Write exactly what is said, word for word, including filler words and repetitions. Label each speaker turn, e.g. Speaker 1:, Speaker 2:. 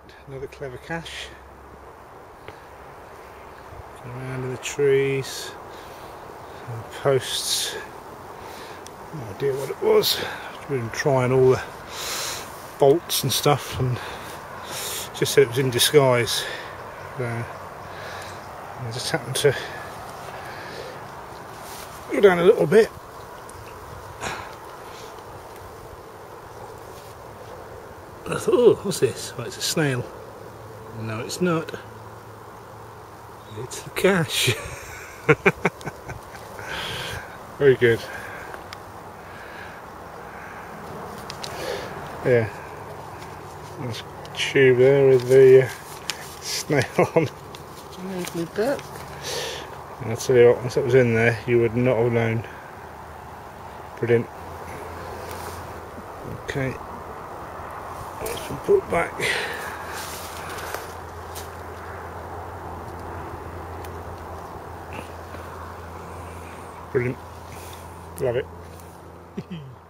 Speaker 1: Another clever cache. Going around in the trees, and posts. No idea what it was. I've been trying all the bolts and stuff, and just said it was in disguise. So I just happened to go down a little bit. I thought, oh, what's this? Oh, it's a snail. No, it's not. It's the cache. Very good. Yeah. Nice tube there with the uh, snail on.
Speaker 2: There's my book.
Speaker 1: I'll tell you what, once that was in there, you would not have known. Brilliant. Okay. Let's put back. Brilliant. Love it.